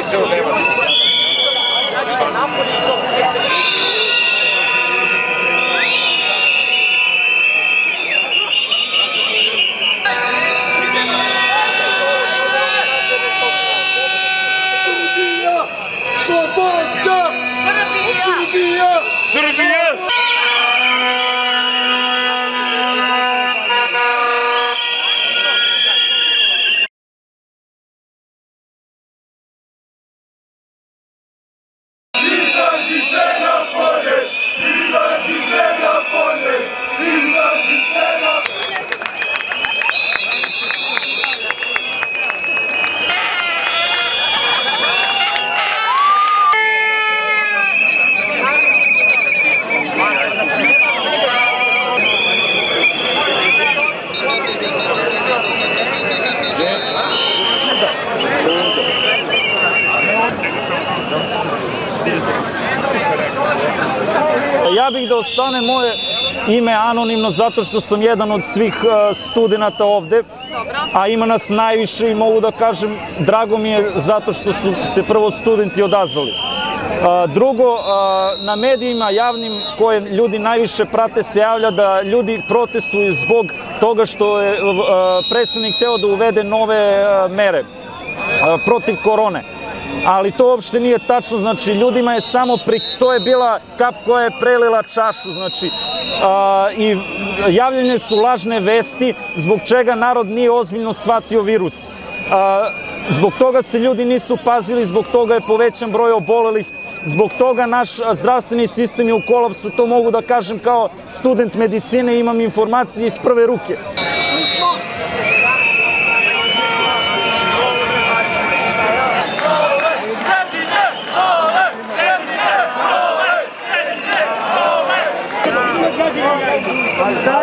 Sloboda! Srbija! Srbija! Izađite na polje! Izađite na polje! Izađite na polje! Ja bih da ostane moje ime anonimno zato što sam jedan od svih studenta ovde, a ima nas najviše i mogu da kažem drago mi je zato što su se prvo studenti odazvali. Drugo, na medijima javnim koje ljudi najviše prate se javlja da ljudi protestuju zbog toga što je predsednik hteo da uvede nove mere protiv korone. Ali to uopšte nije tačno, znači ljudima je samo, to je bila kap koja je prelila čašu, znači i javljene su lažne vesti zbog čega narod nije ozbiljno shvatio virus. Zbog toga se ljudi nisu pazili, zbog toga je povećan broj obolelih, zbog toga naš zdravstveni sistem je u kolapsu, to mogu da kažem kao student medicine, imam informacije iz prve ruke. Građani